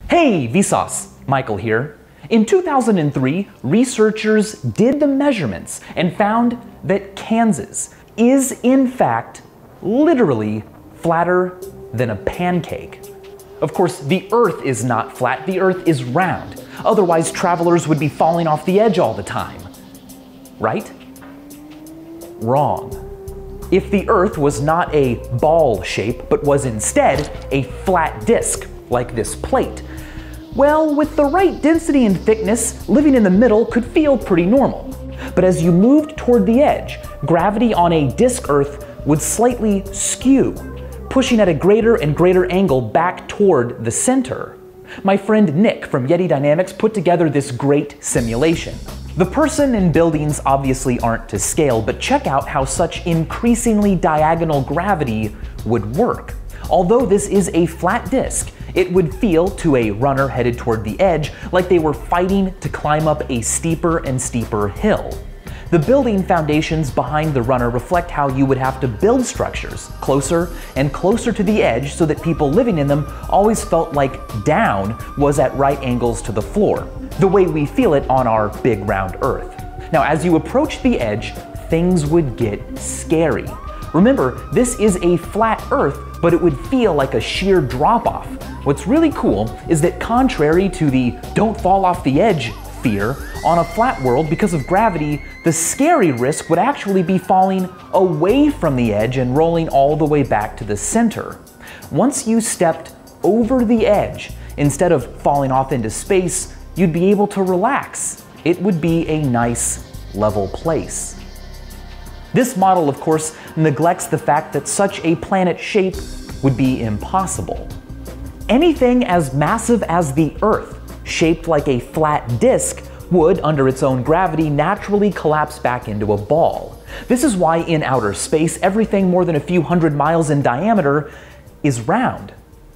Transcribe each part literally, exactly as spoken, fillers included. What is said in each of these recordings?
Hey Vsauce, Michael here. In two thousand three, researchers did the measurements and found that Kansas is in fact literally flatter than a pancake. Of course, the Earth is not flat, the Earth is round. Otherwise, travelers would be falling off the edge all the time. Right? Wrong. If the Earth was not a ball shape, but was instead a flat disk, like this plate, well, with the right density and thickness, living in the middle could feel pretty normal. But as you moved toward the edge, gravity on a disk Earth would slightly skew, pushing at a greater and greater angle back toward the center. My friend Nick from Yeti Dynamics put together this great simulation. The person and buildings obviously aren't to scale, but check out how such increasingly diagonal gravity would work. Although this is a flat disk, it would feel to a runner headed toward the edge like they were fighting to climb up a steeper and steeper hill. The building foundations behind the runner reflect how you would have to build structures closer and closer to the edge so that people living in them always felt like down was at right angles to the floor, the way we feel it on our big round Earth. Now, as you approach the edge, things would get scary. Remember, this is a flat Earth, but it would feel like a sheer drop-off. What's really cool is that contrary to the don't fall off the edge fear, on a flat world, because of gravity, the scary risk would actually be falling away from the edge and rolling all the way back to the center. Once you stepped over the edge, instead of falling off into space, you'd be able to relax. It would be a nice, level place. This model, of course, neglects the fact that such a planet shape would be impossible. Anything as massive as the Earth, shaped like a flat disk, would, under its own gravity, naturally collapse back into a ball. This is why in outer space, everything more than a few hundred miles in diameter is round.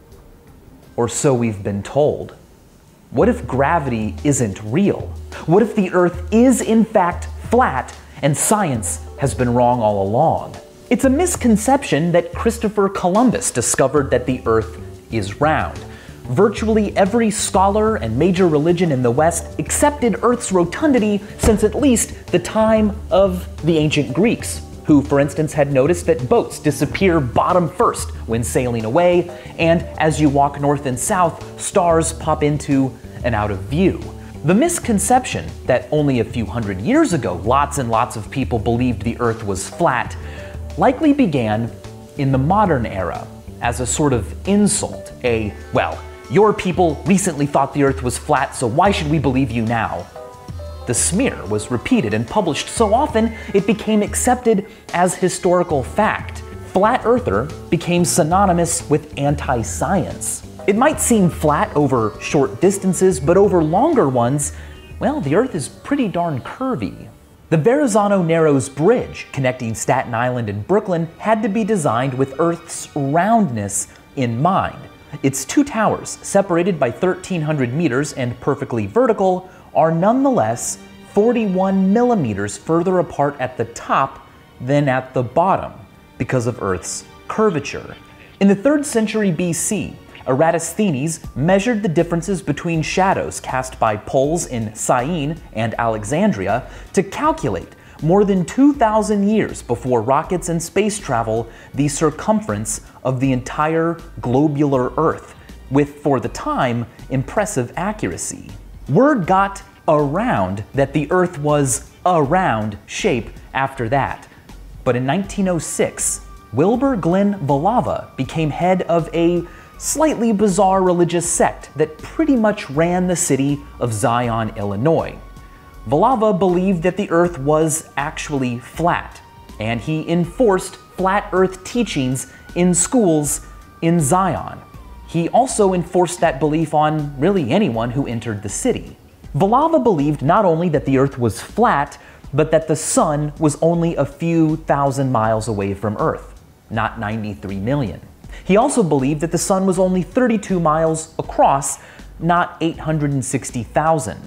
Or so we've been told. What if gravity isn't real? What if the Earth is in fact flat and science has been wrong all along? It's a misconception that Christopher Columbus discovered that the Earth is round. Virtually every scholar and major religion in the West accepted Earth's rotundity since at least the time of the ancient Greeks, who, for instance, had noticed that boats disappear bottom first when sailing away, and as you walk north and south, stars pop into and out of view. The misconception that only a few hundred years ago lots and lots of people believed the Earth was flat likely began in the modern era as a sort of insult, a, well, your people recently thought the Earth was flat, so why should we believe you now? The smear was repeated and published so often it became accepted as historical fact. Flat earther became synonymous with anti-science. It might seem flat over short distances, but over longer ones, well, the Earth is pretty darn curvy. The Verrazano Narrows Bridge, connecting Staten Island and Brooklyn, had to be designed with Earth's roundness in mind. Its two towers, separated by thirteen hundred meters and perfectly vertical, are nonetheless forty-one millimeters further apart at the top than at the bottom because of Earth's curvature. In the third century B C, Eratosthenes measured the differences between shadows cast by poles in Syene and Alexandria to calculate, more than two thousand years before rockets and space travel, the circumference of the entire globular Earth, with, for the time, impressive accuracy. Word got around that the Earth was a round shape after that. But in nineteen oh six, Wilbur Glenn Voliva became head of a slightly bizarre religious sect that pretty much ran the city of Zion, Illinois. Voliva believed that the Earth was actually flat, and he enforced flat Earth teachings in schools in Zion. He also enforced that belief on really anyone who entered the city. Voliva believed not only that the Earth was flat, but that the sun was only a few thousand miles away from Earth, not ninety-three million. He also believed that the sun was only thirty-two miles across, not eight hundred sixty thousand.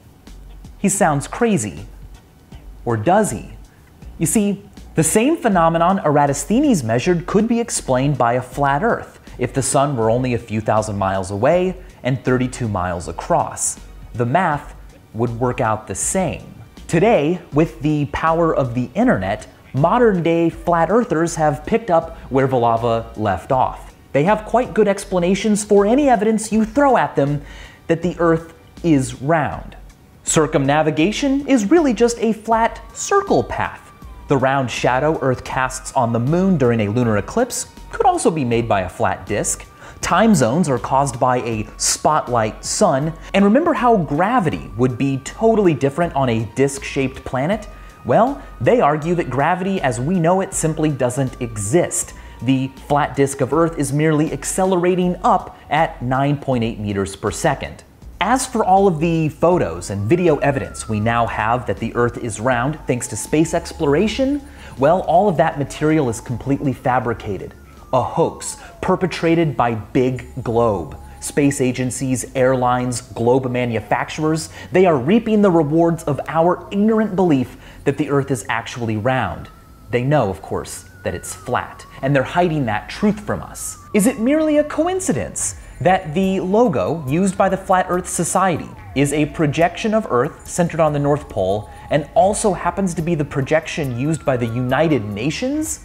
He sounds crazy. Or does he? You see, the same phenomenon Eratosthenes measured could be explained by a flat Earth. If the sun were only a few thousand miles away, and thirty-two miles across. The math would work out the same. Today, with the power of the internet, modern-day flat earthers have picked up where Vlhava left off. They have quite good explanations for any evidence you throw at them that the Earth is round. Circumnavigation is really just a flat circle path. The round shadow Earth casts on the moon during a lunar eclipse could also be made by a flat disk. Time zones are caused by a spotlight sun. And remember how gravity would be totally different on a disc-shaped planet? Well, they argue that gravity as we know it simply doesn't exist. The flat disk of Earth is merely accelerating up at nine point eight meters per second. As for all of the photos and video evidence we now have that the Earth is round thanks to space exploration, well, all of that material is completely fabricated. A hoax perpetrated by Big Globe. Space agencies, airlines, globe manufacturers, they are reaping the rewards of our ignorant belief that the Earth is actually round. They know, of course, that it's flat, and they're hiding that truth from us. Is it merely a coincidence that the logo used by the Flat Earth Society is a projection of Earth centered on the North Pole and also happens to be the projection used by the United Nations?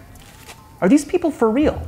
Are these people for real?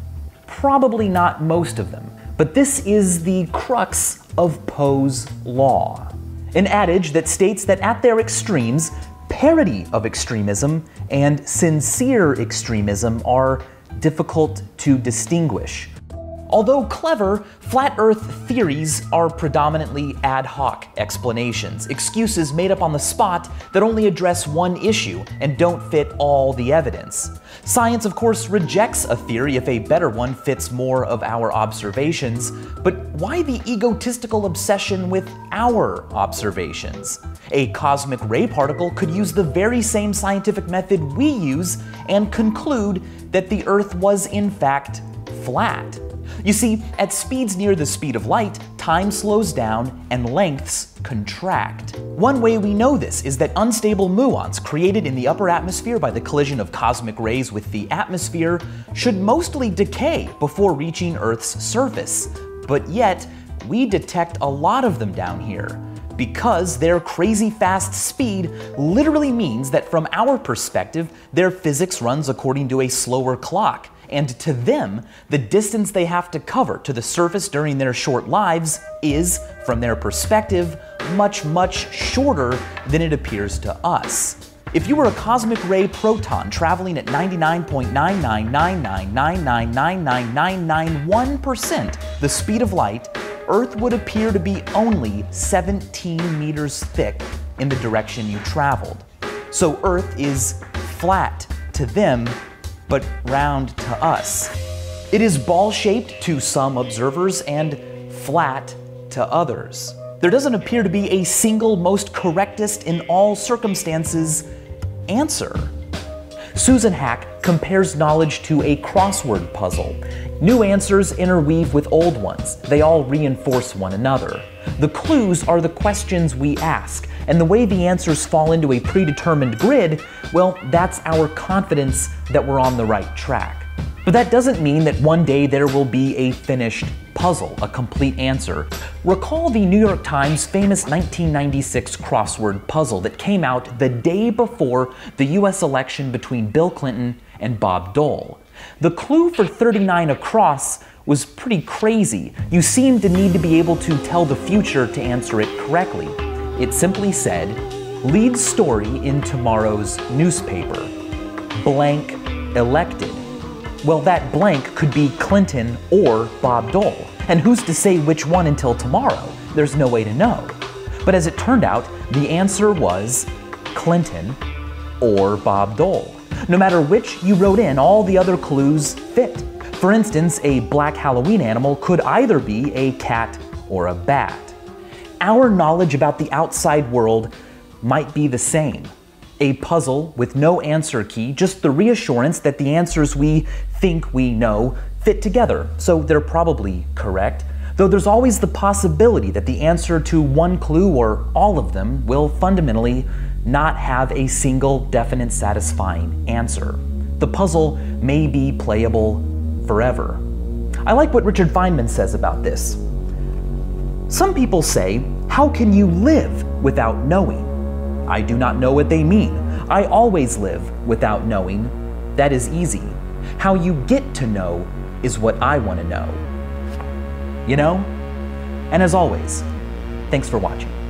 Probably not most of them, but this is the crux of Poe's law. An adage that states that at their extremes, parody of extremism and sincere extremism are difficult to distinguish. Although clever, flat Earth theories are predominantly ad hoc explanations, excuses made up on the spot that only address one issue and don't fit all the evidence. Science, of course, rejects a theory if a better one fits more of our observations, but why the egotistical obsession with our observations? A cosmic ray particle could use the very same scientific method we use and conclude that the Earth was in fact flat. You see, at speeds near the speed of light, time slows down and lengths contract. One way we know this is that unstable muons created in the upper atmosphere by the collision of cosmic rays with the atmosphere should mostly decay before reaching Earth's surface. But yet, we detect a lot of them down here, because their crazy fast speed literally means that from our perspective, their physics runs according to a slower clock. And to them, the distance they have to cover to the surface during their short lives is, from their perspective, much, much shorter than it appears to us. If you were a cosmic ray proton traveling at ninety-nine point nine nine nine nine nine nine nine nine nine nine one percent the speed of light, Earth would appear to be only seventeen meters thick in the direction you traveled. So Earth is flat to them, but round to us. It is ball-shaped to some observers and flat to others. There doesn't appear to be a single most correctest in all circumstances answer. Susan Hack compares knowledge to a crossword puzzle. New answers interweave with old ones. They all reinforce one another. The clues are the questions we ask, and the way the answers fall into a predetermined grid, well, that's our confidence that we're on the right track. But that doesn't mean that one day there will be a finished puzzle, a complete answer. Recall the New York Times famous nineteen ninety-six crossword puzzle that came out the day before the U S election between Bill Clinton and Bob Dole. The clue for thirty-nine across was pretty crazy. You seemed to need to be able to tell the future to answer it correctly. It simply said, lead story in tomorrow's newspaper, blank elected. Well, that blank could be Clinton or Bob Dole. And who's to say which one until tomorrow? There's no way to know. But as it turned out, the answer was Clinton or Bob Dole. No matter which you wrote in, all the other clues fit. For instance, a black Halloween animal could either be a cat or a bat. Our knowledge about the outside world might be the same. A puzzle with no answer key, just the reassurance that the answers we think we know fit together, so they're probably correct, though there's always the possibility that the answer to one clue or all of them will fundamentally not have a single definite satisfying answer. The puzzle may be playable forever. I like what Richard Feynman says about this. Some people say, how can you live without knowing? I do not know what they mean. I always live without knowing. That is easy. How you get to know is what I want to know. You know? And as always, thanks for watching.